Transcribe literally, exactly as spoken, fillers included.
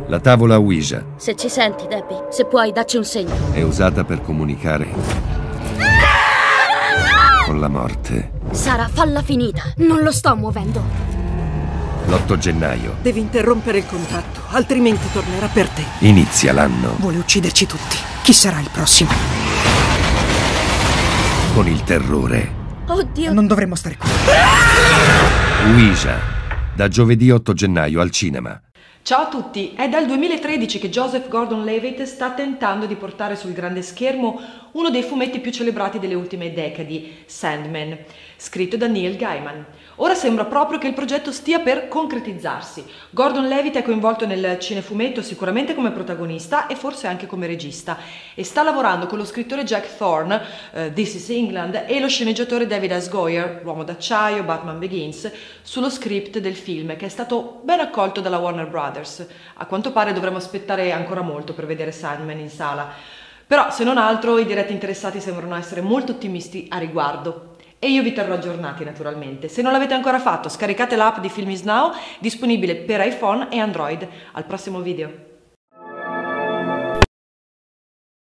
La tavola Ouija. Se ci senti, Debbie, se puoi, dacci un segno. È usata per comunicare con la morte. Sara, falla finita. Non lo sto muovendo. L'otto gennaio. Devi interrompere il contatto, altrimenti tornerà per te. Inizia l'anno. Vuole ucciderci tutti. Chi sarà il prossimo? Con il terrore. Oddio. Non dovremmo stare qui. Ouija. Da giovedì otto gennaio al cinema. Ciao a tutti, è dal duemilatredici che Joseph Gordon-Levitt sta tentando di portare sul grande schermo uno dei fumetti più celebrati delle ultime decadi, Sandman, scritto da Neil Gaiman. Ora sembra proprio che il progetto stia per concretizzarsi. Gordon-Levitt è coinvolto nel cinefumetto sicuramente come protagonista e forse anche come regista e sta lavorando con lo scrittore Jack Thorne, uh, This is England, e lo sceneggiatore David S. Goyer, L'Uomo d'Acciaio, Batman Begins, sullo script del film che è stato ben accolto dalla Warner Brothers. A quanto pare dovremo aspettare ancora molto per vedere Sandman in sala. Però, se non altro, i diretti interessati sembrano essere molto ottimisti a riguardo. E io vi terrò aggiornati naturalmente. Se non l'avete ancora fatto, scaricate l'app di Film Is Now, disponibile per iPhone e Android. Al prossimo video.